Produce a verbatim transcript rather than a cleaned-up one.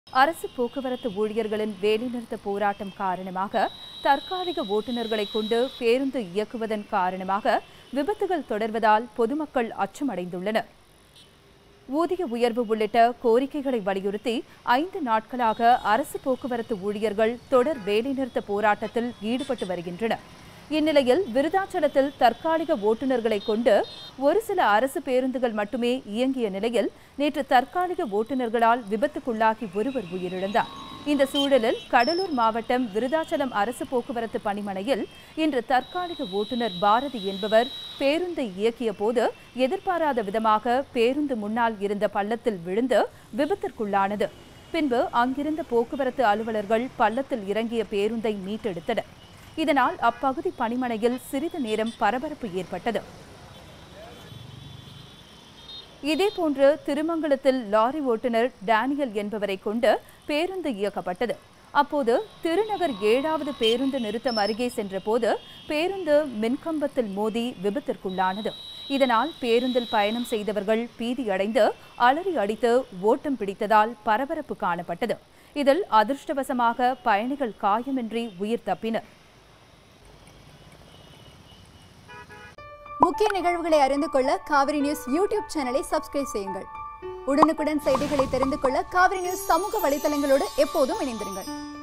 அரசு போக்குவரத்து ஊழியர்களின் வேலைநிறுத்த போராட்டம் காரணமாக தற்காலிக ஓட்டுநர்களை கொண்டு பேருந்து இயக்குவதன் காரணமாக விபத்துகள் தொடர்வதால் பொதுமக்கள் அச்சமடைந்துள்ளனர். ஊதிய உயர்வு உள்ளிட்ட கோரிக்கைகளை வலியுறுத்தி ஐந்து நாட்களாக அரசு போக்குவரத்து ஊழியர்கள் தொடர் வேலைநிறுத்த போராட்டத்தில் ஈடுபட்டு வருகின்றனர். இந்நிலையில் விருதாச்சலத்தில் தற்காலிக ஓட்டுநர்களை கொண்டு ஒரு சில அரசு பேருந்துகள் மட்டுமே இயங்கிய நிலையில் நேற்று தற்காலிக ஓட்டுநர்களால் விபத்துக்குள்ளாகி ஒருவர் உயிரிழந்தார். இந்த சூழலில் கடலூர் மாவட்டம் விருதாச்சலம் அரசு போக்குவரத்து பணிமனையில் இன்று தற்காலிக ஓட்டுநர் பாரதி என்பவர் பேருந்தை இயக்கிய போது எதிர்பாராத விதமாக பேருந்து முன்னால் இருந்த பள்ளத்தில் விழுந்து விபத்திற்குள்ளானது. பின்பு அங்கிருந்த போக்குவரத்து அலுவலர்கள் பள்ளத்தில் இறங்கிய பேருந்தை மீட்டெடுத்தனர். இதனால் அப்பகுதி பணிமனையில் சிறிது நேரம் பரபரப்பு ஏற்பட்டது. இதேபோன்று திருமங்கலத்தில் லாரி ஓட்டுநர் டேனியல் என்பவரை கொண்டு பேருந்து இயக்கப்பட்டது. அப்போது திருநகர் ஏழாவது பேருந்து நிறுத்தம் அருகே சென்றபோது பேருந்து மின்கம்பத்தில் மோதி விபத்திற்குள்ளானது. இதனால் பேருந்தில் பயணம் செய்தவர்கள் பீதியடைந்து அலறி அடித்து ஓட்டம் பிடித்ததால் பரபரப்பு காணப்பட்டது. இதில் அதிர்ஷ்டவசமாக பயணிகள் காயமின்றி உயிர் தப்பினர். முக்கிய நிகழ்வுகளை அறிந்து கொள்ள காவிரி நியூஸ் யூடியூப் சேனலை சப்ஸ்கிரைப் செய்யுங்கள். உடனுக்குடன் செய்திகளை தெரிந்து கொள்ள காவிரி நியூஸ் சமூக வலைதளங்களோடு எப்போதும் இணைந்திருங்கள்.